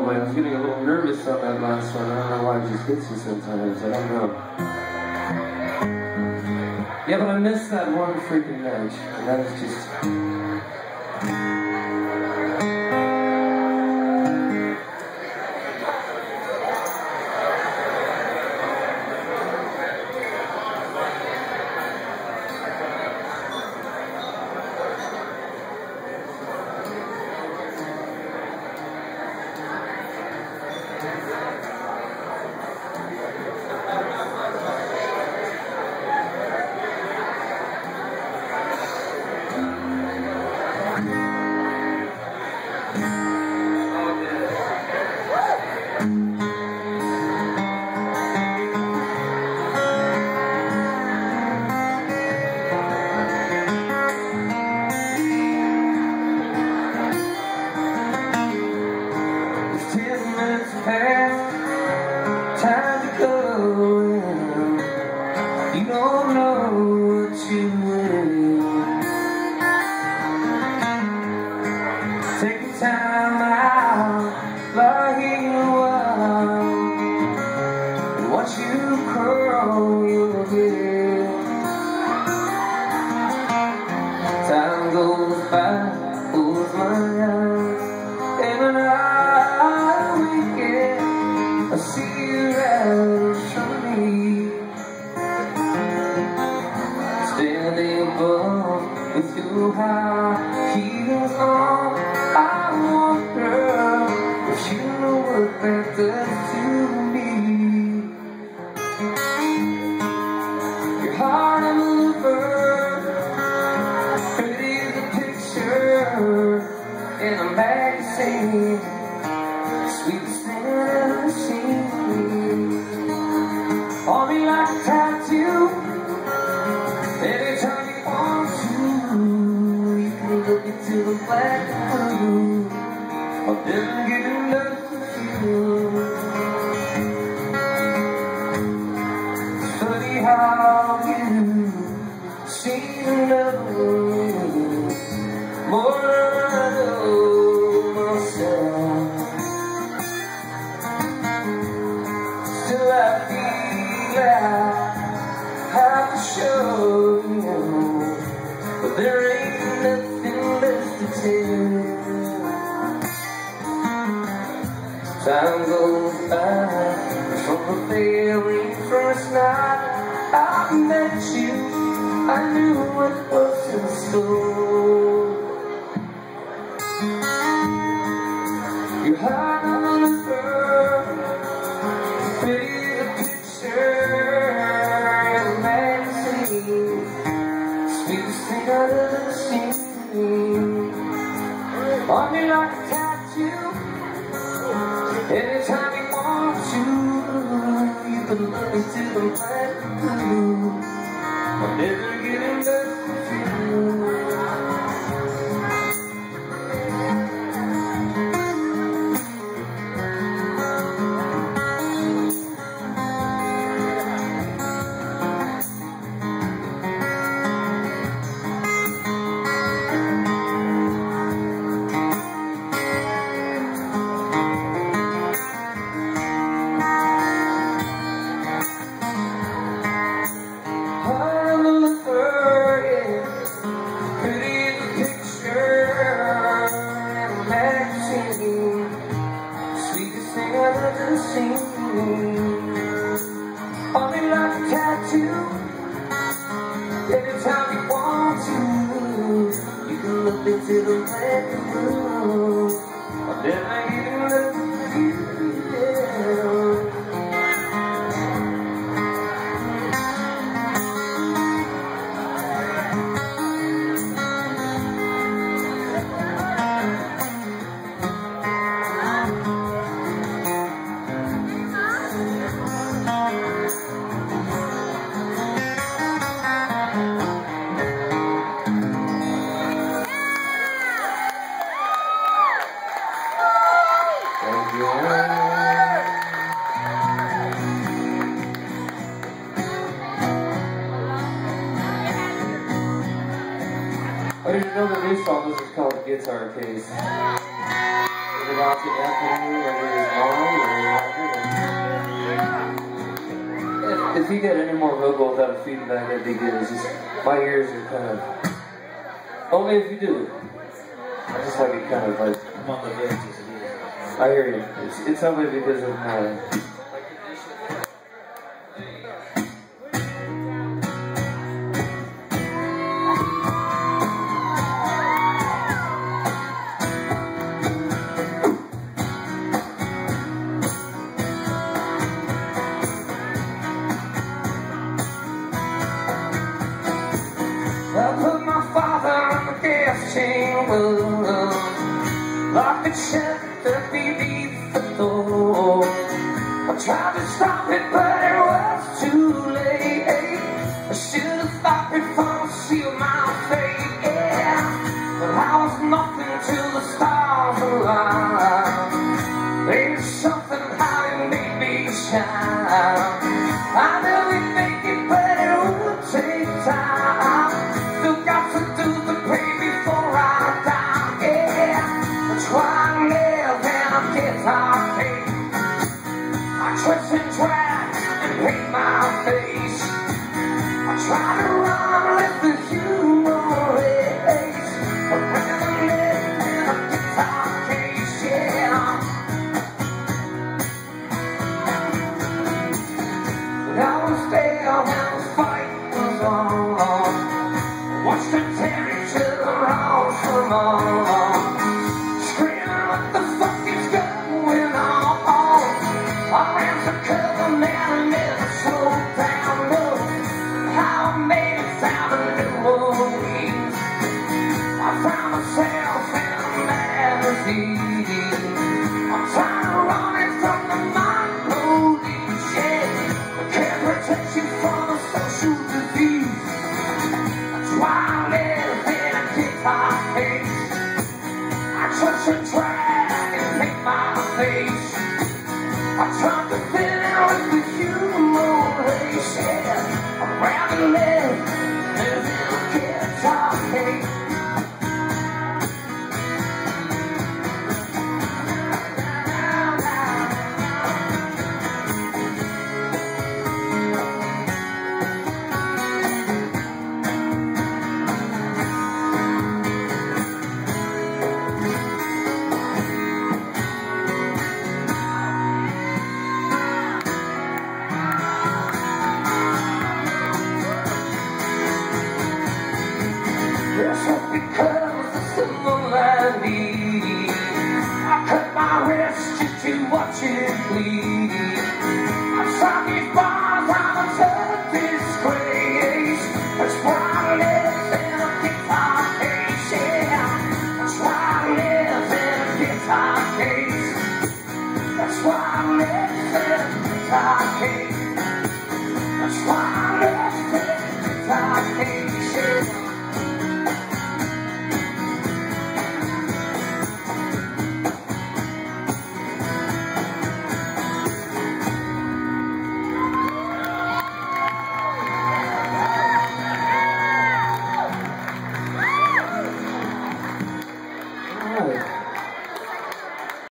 album. I was getting a little nervous on that last one. I don't know why it just hits you sometimes. I don't know. Yeah, but I missed that one freaking note. And that is just... Time to go. You don't know what you need. Take your time out, lie here a while, and watch you curl your head. Time goes by, close my eyes, and when I see you out from me, standing above with your high heels on. I wonder if you know what that does to me. Your heart of a lover, pretty as a picture in a magazine. Sweetest thing I've ever seen. On me like a tattoo. Anytime you want to, you can look into the black and blue. I'll never get enough of you. It's funny how you seem to know more than I know myself. Still I feel I have to show you, but there ain't nothing left to tell. Time goes by from the very first night I met you. I knew what was in store. You had a bird, pretty as a picture in a magazine. Sweetest thing I've ever seen. On me like a tattoo. Anytime you want to, you can look into the black and blue. I'll never get enough of you. On me like a tattoo. Anytime you want to, you can look into the black and blue. I'll never get enough of you. I didn't know the new song was called Guitar Case. passing it on to Anthony over his mom. If he got any more vocal without feedback, that'd be good. It's just, my ears are kind of... Only if you do. I just like it kind of like... I'm on the edges. I hear you. It's only because of my... I put my father in the gas chamber, locked the shelter beneath the door. I tried to stop it, but it was too late. I should have thought before I sealed my fate, yeah. But I was nothing till the stars aligned. There's something how it made me shine. I knew we'd make it, but it would take time. Still got to do the pay before I die, yeah. That's why I live and I get my pay. I twist and drag and paint my face. I try to run with the human race. I'd rather live in a guitar case, yeah. But I was there when the fight was on. Watched her tear each other off from on. Screaming, what the fuck is going on? I ran for cover, man, I never slowed down, no. How I made it down to New Orleans. I found myself in a magazine. I'm trying to run it from the mind police, yeah. I can't protect you from a social disease. That's why I live in a guitar case. I touch and drag and paint my face. I tried to fit in with the human race, yeah. I'd rather live in a guitar case. Just because the similarity, I cut my wrist just to watch it bleed. I saw these bars, I'm a tough disgrace. That's why I live in a guitar case, yeah. That's why I live in a guitar case. That's why I live in a guitar case. That's why